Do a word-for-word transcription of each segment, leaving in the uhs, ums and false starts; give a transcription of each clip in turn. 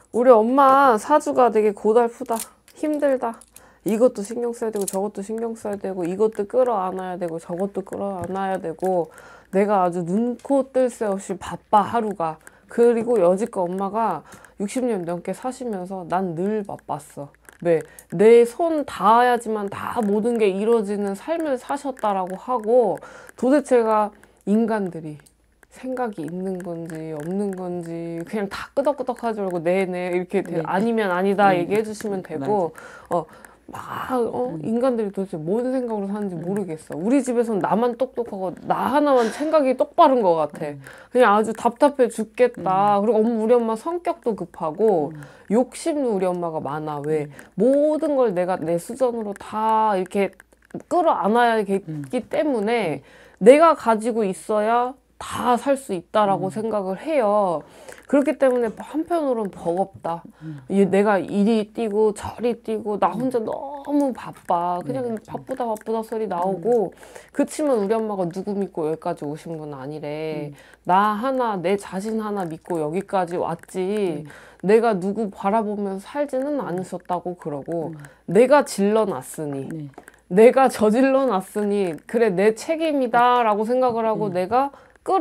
우리 엄마 사주가 되게 고달프다. 힘들다. 이것도 신경 써야 되고 저것도 신경 써야 되고 이것도 끌어안아야 되고 저것도 끌어안아야 되고 내가 아주 눈코 뜰 새 없이 바빠 하루가. 그리고 여지껏 엄마가 육십 년 넘게 사시면서 난 늘 바빴어. 왜? 내 손 닿아야지만 다 모든 게 이루어지는 삶을 사셨다라고 하고 도대체가 인간들이 생각이 있는 건지 없는 건지 그냥 다 끄덕끄덕 하지 말고 네네 이렇게 돼. 네. 아니면 아니다 네. 얘기해 주시면 되고 어, 막 어, 음. 인간들이 도대체 뭔 생각으로 사는지 모르겠어. 우리 집에서는 나만 똑똑하고 나 하나만 생각이 똑바른 것 같아. 음. 그냥 아주 답답해 죽겠다. 음. 그리고 엄마, 우리 엄마 성격도 급하고 음. 욕심도 우리 엄마가 많아. 왜? 음. 모든 걸 내가 내 수전으로 다 이렇게 끌어안아야겠기 음. 때문에 내가 가지고 있어야 다 살 수 있다라고 음. 생각을 해요. 그렇기 때문에 한편으로는 버겁다. 음. 얘 내가 이리 뛰고 저리 뛰고 나 혼자 너무 바빠. 그냥 네. 바쁘다 바쁘다 소리 나오고 그치만 우리 엄마가 누구 믿고 여기까지 오신 분 아니래. 음. 나 하나 내 자신 하나 믿고 여기까지 왔지. 음. 내가 누구 바라보면서 살지는 않으셨다고 그러고 음. 내가 질러놨으니 네. 내가 저질러 놨으니 그래 내 책임이다 라고 생각을 하고 음. 내가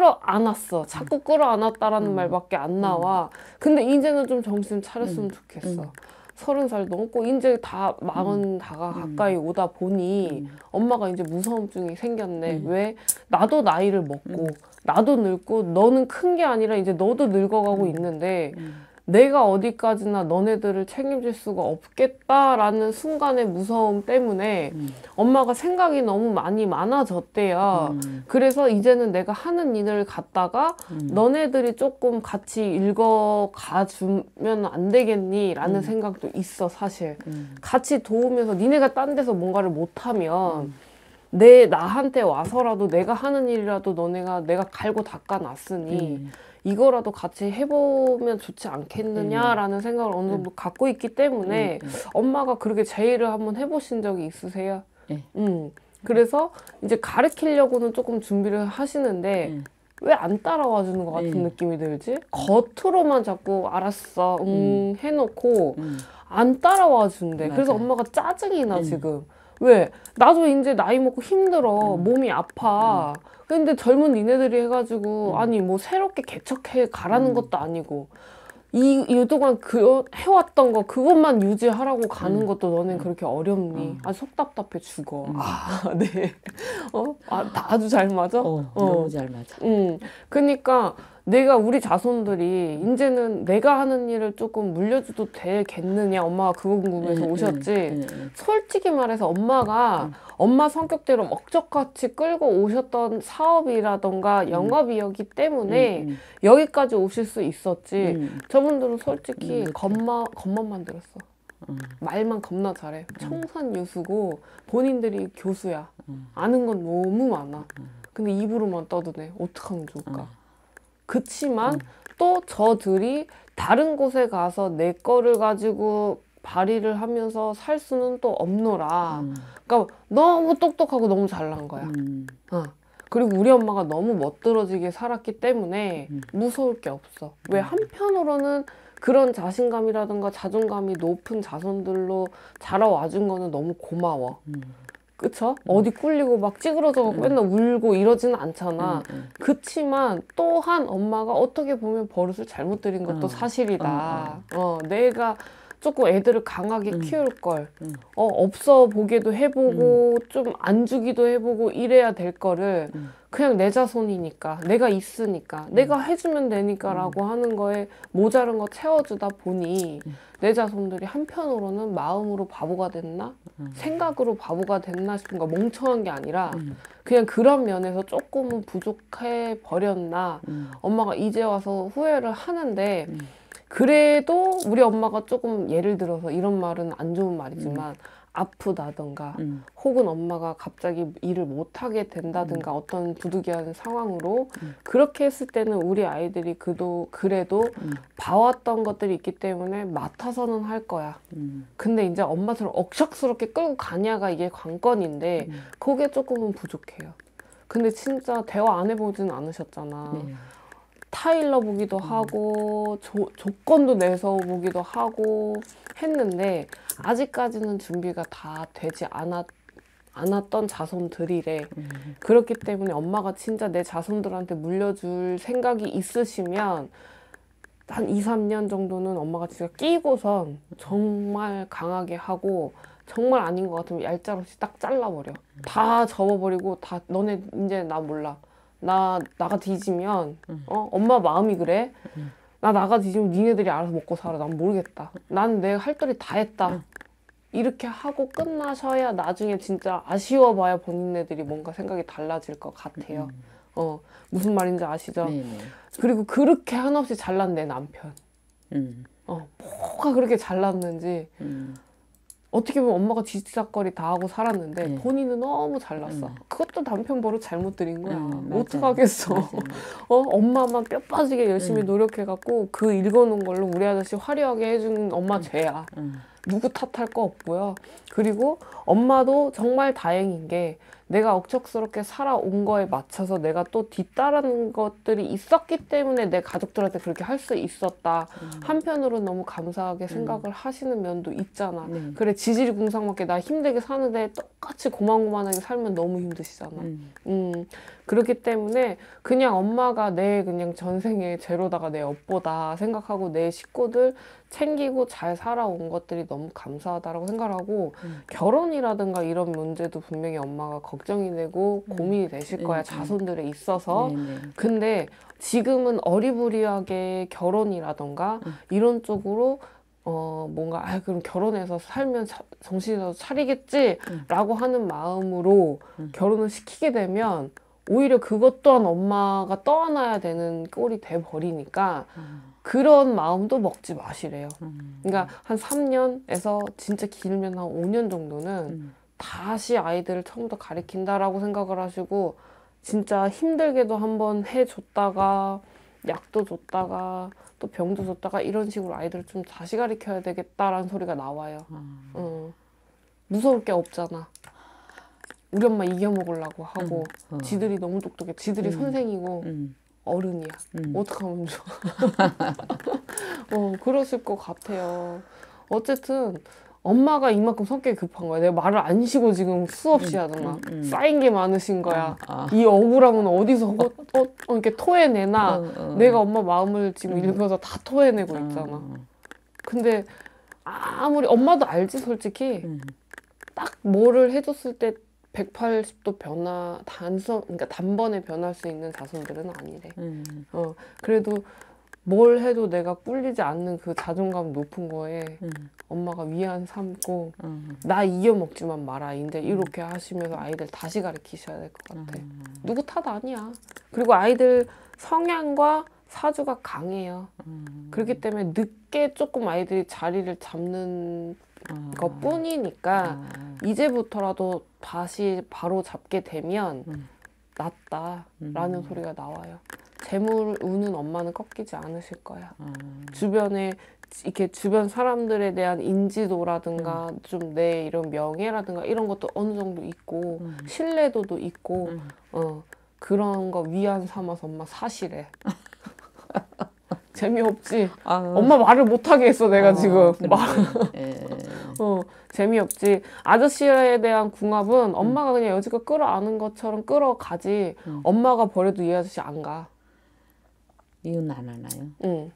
끌어안았어. 자꾸 끌어안았다라는 음. 말밖에 안 나와. 근데 이제는 좀 정신 차렸으면 음. 좋겠어. 음. 서른 살 넘고 이제 다 마흔 다가 음. 가까이 오다 보니 음. 엄마가 이제 무서움증이 생겼네. 음. 왜? 나도 나이를 먹고 음. 나도 늙고 너는 큰 게 아니라 이제 너도 늙어가고 음. 있는데 음. 내가 어디까지나 너네들을 책임질 수가 없겠다라는 순간의 무서움 때문에 음. 엄마가 생각이 너무 많이 많아졌대요. 음. 그래서 이제는 내가 하는 일을 갖다가 음. 너네들이 조금 같이 읽어가 주면 안 되겠니? 라는 음. 생각도 있어 사실. 음. 같이 도우면서 니네가 딴 데서 뭔가를 못하면 음. 내 나한테 와서라도 내가 하는 일이라도 너네가 내가 갈고 닦아놨으니 음. 이거라도 같이 해보면 좋지 않겠느냐라는 생각을 어느 정도 갖고 있기 때문에 음. 엄마가 그렇게 제의를 한번 해보신 적이 있으세요? 네. 음. 그래서 이제 가르치려고는 조금 준비를 하시는데 음. 왜 안 따라와 주는 것 같은 네. 느낌이 들지? 겉으로만 자꾸 알았어, 음, 해놓고 음. 안 따라와 준대. 그래서 맞아요. 엄마가 짜증이 나 음. 지금. 왜? 나도 이제 나이 먹고 힘들어. 음. 몸이 아파. 근데 젊은 니네들이 해가지고 음. 아니 뭐 새롭게 개척해 가라는 음. 것도 아니고 이, 이동안 그 해왔던 거 그것만 유지하라고 가는 음. 것도 너넨 그렇게 어렵니? 음. 아 속 답답해 죽어. 음. 아, 네. 어? 아, 다 아주 잘 맞아? 어, 너무 잘 맞아. 음. 그러니까 내가 우리 자손들이 이제는 내가 하는 일을 조금 물려줘도 되겠느냐 엄마가 그거 궁금해서 응, 오셨지. 응, 응, 솔직히 말해서 엄마가 응. 엄마 성격대로 먹적같이 끌고 오셨던 사업이라던가 영업이었기 때문에 응, 응. 여기까지 오실 수 있었지. 응. 저분들은 솔직히 응, 겉만, 겉만 들었어. 응. 말만 겁나 잘해. 청산유수고 본인들이 교수야. 아는 건 너무 많아. 근데 입으로만 떠드네. 어떡하면 좋을까? 그치만 또 저들이 다른 곳에 가서 내 거를 가지고 발휘를 하면서 살 수는 또 없노라. 음. 그러니까 너무 똑똑하고 너무 잘난 거야. 음. 어. 그리고 우리 엄마가 너무 멋들어지게 살았기 때문에 음. 무서울 게 없어. 왜 한편으로는 그런 자신감이라든가 자존감이 높은 자손들로 자라와준 거는 너무 고마워. 음. 그쵸? 어디 꿀리고 막 찌그러져갖고 맨날 울고 이러지는 않잖아. 음, 음. 그치만 또한 엄마가 어떻게 보면 버릇을 잘못 들인 것도 어. 사실이다. 어, 내가 조금 애들을 강하게 음. 키울 걸. 음. 어, 없어 보게도 해보고 좀 안 주기도 해보고 이래야 될 거를 음. 그냥 내 자손이니까 내가 있으니까 내가 해주면 되니까 라고 하는 거에 모자른 거 채워주다 보니 내 자손들이 한편으로는 마음으로 바보가 됐나? 생각으로 바보가 됐나 싶은 거 멍청한 게 아니라 그냥 그런 면에서 조금은 부족해 버렸나? 음. 엄마가 이제 와서 후회를 하는데 음. 그래도 우리 엄마가 조금 예를 들어서 이런 말은 안 좋은 말이지만 아프다던가 음. 혹은 엄마가 갑자기 일을 못하게 된다든가 음. 어떤 부득이한 상황으로 음. 그렇게 했을 때는 우리 아이들이 그도 그래도 음. 봐왔던 것들이 있기 때문에 맡아서는 할 거야. 음. 근데 이제 엄마처럼 억척스럽게 끌고 가냐가 이게 관건인데 음. 그게 조금은 부족해요. 근데 진짜 대화 안 해보진 않으셨잖아. 네. 타일러 보기도 하고 조, 조건도 내서 보기도 하고 했는데 아직까지는 준비가 다 되지 않았, 않았던 자손들이래. 음. 그렇기 때문에 엄마가 진짜 내 자손들한테 물려줄 생각이 있으시면 한 이, 삼 년 정도는 엄마가 진짜 끼고선 정말 강하게 하고 정말 아닌 것 같으면 얄짤 없이 딱 잘라버려. 다 접어버리고 다 너네 이제 나 몰라. 나 나가 뒤지면 어 엄마 마음이 그래. 나 나가 뒤지면 니네들이 알아서 먹고 살아. 난 모르겠다. 난 내 할 도리 다 했다. 이렇게 하고 끝나셔야 나중에 진짜 아쉬워봐야 본인네들이 뭔가 생각이 달라질 것 같아요. 어 무슨 말인지 아시죠? 네네. 그리고 그렇게 한없이 잘난 내 남편. 음. 어 뭐가 그렇게 잘났는지 음. 어떻게 보면 엄마가 뒤치다거리 다 하고 살았는데 네. 본인은 너무 잘났어. 음. 그것도 남편 버릇 잘못 들인 거야. 음, 맞아요. 어떡하겠어. 맞아요, 맞아요. 어 엄마만 뼈 빠지게 열심히 음. 노력해갖고 그 읽어놓은 걸로 우리 아저씨 화려하게 해준 엄마 죄야. 음. 누구 탓할 거 없고요. 그리고 엄마도 정말 다행인 게 내가 억척스럽게 살아온 거에 맞춰서 내가 또 뒤따르는 것들이 있었기 때문에 내 가족들한테 그렇게 할 수 있었다. 음. 한편으로는 너무 감사하게 생각을 하시는 면도 있잖아. 네. 그래 지질이 궁상맞게 나 힘들게 사는데 똑같이 고만고만하게 살면 너무 힘드시잖아. 음. 음, 그렇기 때문에 그냥 엄마가 내 그냥 전생에 제로다가 내 업보다 생각하고 내 식구들 챙기고 잘 살아온 것들이 너무 감사하다라고 생각하고 음. 결혼이라든가 이런 문제도 분명히 엄마가 걱정이 되고 음. 고민이 되실 거야. 음, 음. 자손들에 있어서. 네네. 근데 지금은 어리부리하게 결혼이라던가 음. 이런 쪽으로 어 뭔가 아 그럼 결혼해서 살면 자, 정신이라도 차리겠지 음. 라고 하는 마음으로 음. 결혼을 시키게 되면 오히려 그것 또한 엄마가 떠안아야 되는 꼴이 돼버리니까 음. 그런 마음도 먹지 마시래요. 음. 그러니까 한 삼 년에서 진짜 길면 한 오 년 정도는 음. 다시 아이들을 처음부터 가리킨다라고 생각을 하시고 진짜 힘들게도 한번 해줬다가 약도 줬다가 또 병도 줬다가 이런 식으로 아이들을 좀 다시 가리켜야 되겠다라는 소리가 나와요. 음. 어. 무서울 게 없잖아. 우리 엄마 이겨먹으려고 하고 음. 어. 지들이 너무 똑똑해. 지들이 음. 선생이고 음. 어른이야. 음. 어떡하면 좋아. 어, 그러실 것 같아요. 어쨌든 엄마가 이만큼 성격이 급한 거야. 내가 말을 안 쉬고 지금 수없이 음, 하더만. 음, 음. 쌓인 게 많으신 거야. 아, 아. 이 억울함은 어디서 어, 어, 어, 이렇게 토해내나. 어, 어. 내가 엄마 마음을 지금 음. 읽어서 다 토해내고 어, 있잖아. 어. 근데 아무리 엄마도 알지 솔직히. 음. 딱 뭐를 해줬을 때 백팔십 도 변화 단선 그러니까 단번에 변할 수 있는 자손들은 아니래. 음. 어 그래도 뭘 해도 내가 꿀리지 않는 그 자존감 높은 거에 음. 엄마가 위안 삼고 음. 나 이겨 먹지만 마라. 이제 이렇게 하시면서 아이들 다시 가르치셔야 될 것 같아. 음. 누구 탓 아니야. 그리고 아이들 성향과 사주가 강해요. 음. 그렇기 때문에 늦게 조금 아이들이 자리를 잡는 아. 것 뿐이니까 아. 이제부터라도 다시 바로 잡게 되면 음. 낫다라는 음. 소리가 나와요. 재물 운은 엄마는 꺾이지 않으실 거야. 아. 주변에 이렇게 주변 사람들에 대한 인지도라든가 좀 내 이런 명예라든가 이런 것도 어느 정도 있고 음. 신뢰도도 있고 음. 어 그런 거 위안 삼아서 엄마 사시래. 재미없지? 아. 엄마 말을 못하게 했어 내가 어, 지금. 그래. 말 예. 어, 재미없지. 아저씨에 대한 궁합은 엄마가 그냥 여지껏 끌어안은 것처럼 끌어가지. 음. 엄마가 버려도 이 아저씨 안 가. 이혼 안 하나요? 응.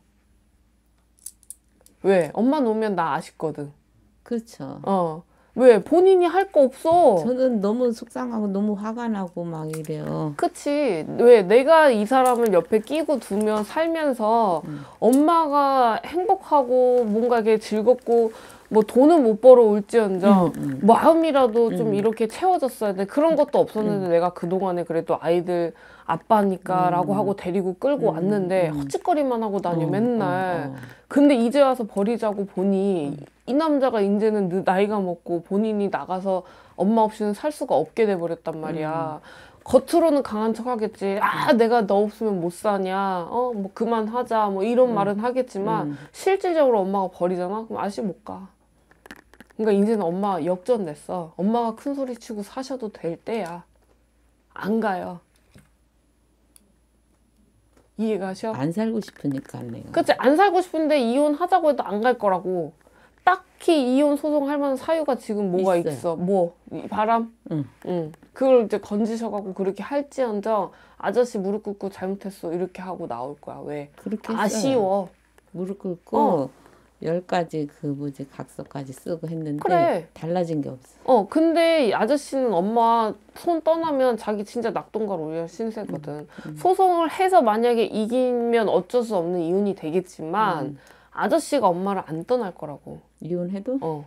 왜? 엄마 놓으면 나 아쉽거든. 그렇죠. 어. 왜? 본인이 할 거 없어. 저는 너무 속상하고 너무 화가 나고 막 이래요. 그치. 왜? 내가 이 사람을 옆에 끼고 두면 살면서 음. 엄마가 행복하고 뭔가 이게 즐겁고 뭐 돈은 못 벌어 올지언정 음, 음. 마음이라도 좀 음. 이렇게 채워졌어야 돼. 그런 것도 없었는데 내가 그동안에 그래도 아이들 아빠니까 라고 음. 하고 데리고 끌고 음, 왔는데 음. 헛짓거리만 하고 다녀 어, 맨날. 어, 어. 근데 이제 와서 버리자고 보니 이 남자가 이제는 느- 나이가 먹고 본인이 나가서 엄마 없이는 살 수가 없게 돼버렸단 말이야. 겉으로는 강한 척 하겠지. 아, 내가 너 없으면 못 사냐. 어, 뭐 그만하자. 뭐 이런 말은 하겠지만 음. 실질적으로 엄마가 버리잖아. 그럼 아저씨 못 가. 그러니까 이제는 엄마 역전됐어. 엄마가 큰 소리 치고 사셔도 될 때야. 안 가요. 이해가셔? 안 살고 싶으니까 내가. 그치, 안 살고 싶은데 이혼하자고 해도 안 갈 거라고. 딱히 이혼 소송할 만한 사유가 지금 뭐가 있어요. 있어? 뭐? 이 바람? 응. 응. 그걸 이제 건지셔갖고 그렇게 할지언정 아저씨 무릎 꿇고 잘못했어 이렇게 하고 나올 거야. 왜? 그렇게 했어요. 아쉬워. 무릎 꿇고 어. 열 가지 그 뭐지 각서까지 쓰고 했는데 그래. 달라진 게 없어. 어, 근데 이 아저씨는 엄마 손 떠나면 자기 진짜 낙동강 올려 신세거든. 음, 음. 소송을 해서 만약에 이기면 어쩔 수 없는 이혼이 되겠지만 음. 아저씨가 엄마를 안 떠날 거라고. 이혼해도 어.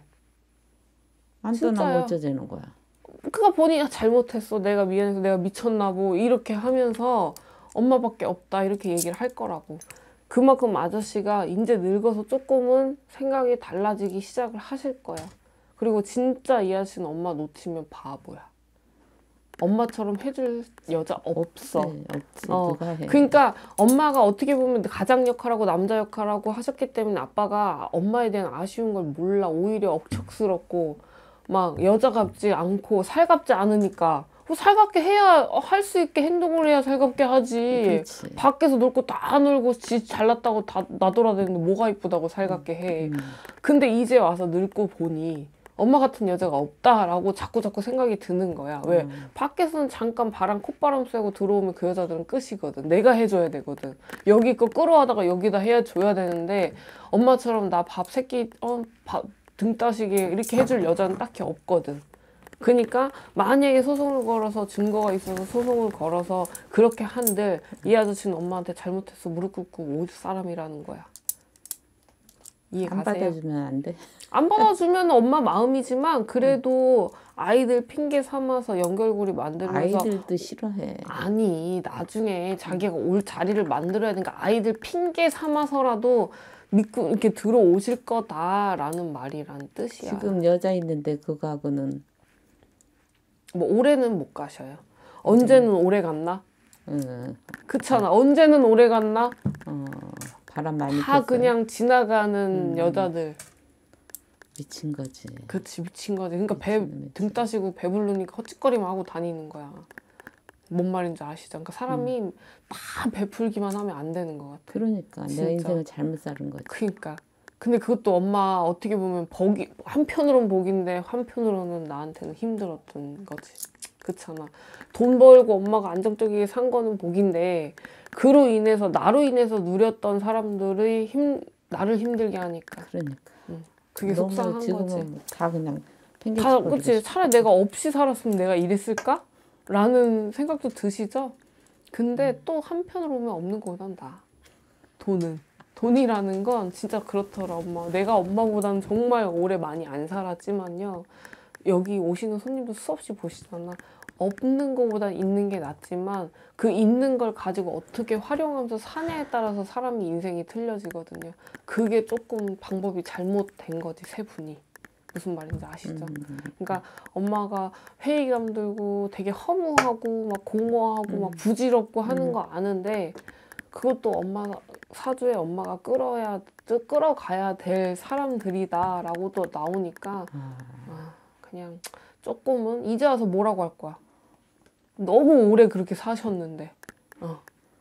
안 진짜요. 떠나면 어쩌자는 거야. 그가 본인이 잘못했어. 내가 미안해서 내가 미쳤나 보. 이렇게 하면서 엄마밖에 없다. 이렇게 얘기를 할 거라고. 그만큼 아저씨가 이제 늙어서 조금은 생각이 달라지기 시작을 하실 거야. 그리고 진짜 이 아저씨는 엄마 놓치면 바보야. 엄마처럼 해줄 여자 없어. 없지, 없지. 어, 누가 해. 그러니까 엄마가 어떻게 보면 가장 역할하고 남자 역할하고 하셨기 때문에 아빠가 엄마에 대한 아쉬운 걸 몰라. 오히려 억척스럽고 막 여자답지 않고 살갑지 않으니까 뭐 살갑게 해야 할 수 있게 행동을 해야 살갑게 하지. 그렇지. 밖에서 놀 거 다 놀고 지 잘났다고 다 나돌아다니는데 뭐가 이쁘다고 살갑게 해. 음. 근데 이제 와서 늙고 보니 엄마 같은 여자가 없다라고 자꾸 자꾸 생각이 드는 거야. 왜? 음. 밖에서는 잠깐 바람 콧바람 쐬고 들어오면 그 여자들은 끝이거든. 내가 해줘야 되거든. 여기 거 끌어와다가 여기다 해야 줘야 되는데 엄마처럼 나 밥 새끼 어, 밥, 등 따시게 이렇게 해줄 여자는 딱히 없거든. 그러니까 만약에 소송을 걸어서 증거가 있어서 소송을 걸어서 그렇게 한들 이 아저씨는 엄마한테 잘못했어 무릎 꿇고 올 사람이라는 거야. 이해가세요? 안 받아주면 안 돼. 안 받아주면 엄마 마음이지만 그래도 아이들 핑계 삼아서 연결고리 만들면서 아이들도 싫어해. 아니 나중에 자기가 올 자리를 만들어야 되니까 아이들 핑계 삼아서라도 믿고 이렇게 들어오실 거다라는 말이란 뜻이야. 지금 여자 있는데 그거하고는 뭐 올해는 못 가셔요. 언제는 오래 갔나? 응, 그렇잖아. 언제는 오래 갔나? 어, 바람 많이 다 폈어요. 그냥 지나가는 음. 여자들. 미친 거지. 그치 미친 거지. 그러니까 배 미친, 등 미친. 따시고 배부르니까 헛짓거리만 하고 다니는 거야. 뭔 말인지 아시죠? 그러니까 사람이 음. 다 베풀기만 하면 안 되는 것 같아. 그러니까 진짜. 내가 인생을 잘못 살은 거지. 그러니까. 근데 그것도 엄마 어떻게 보면 복이 한편으로는 복인데 한편으로는 나한테는 힘들었던 거지. 그렇잖아. 돈 벌고 엄마가 안정적이게 산 거는 복인데 그로 인해서 나로 인해서 누렸던 사람들이 힘 나를 힘들게 하니까 그러니까. 그게 너무 속상한 거지. 지금은 다 그냥 다 팽개쳐버리고 그치. 싶어. 차라리 내가 없이 살았으면 내가 이랬을까? 라는 생각도 드시죠? 근데 음. 또 한편으로 보면 없는 거보단 나. 돈은. 돈이라는 건 진짜 그렇더라, 엄마. 내가 엄마보다는 정말 오래 많이 안 살았지만요. 여기 오시는 손님도 수없이 보시잖아. 없는 거보다 있는 게 낫지만 그 있는 걸 가지고 어떻게 활용하면서 사냐에 따라서 사람이 인생이 틀려지거든요. 그게 조금 방법이 잘못된 거지, 세 분이. 무슨 말인지 아시죠? 음. 그러니까 엄마가 회의감 들고 되게 허무하고 막 공허하고 막 음. 부질없고 하는 음. 거 아는데 그것도 엄마 사주에 엄마가 끌어야 끌어가야 될 사람들이다라고 또 나오니까 아, 아, 그냥 조금은 이제 와서 뭐라고 할 거야. 너무 오래 그렇게 사셨는데 어.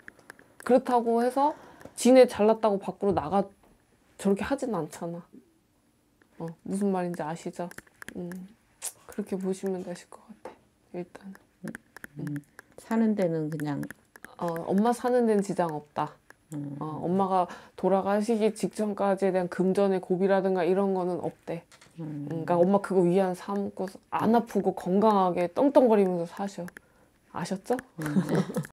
그렇다고 해서 지네 잘났다고 밖으로 나가 저렇게 하진 않잖아. 어, 무슨 말인지 아시죠? 음, 그렇게 보시면 되실 것 같아. 일단 음. 사는 데는 그냥 어, 엄마 사는 데는 지장 없다. 음. 어, 엄마가 돌아가시기 직전까지에 대한 금전의 고비라든가 이런 거는 없대. 음. 그러니까 엄마 그거 위안 삼고 안 아프고 건강하게 떵떵거리면서 사셔. 아셨죠? 음.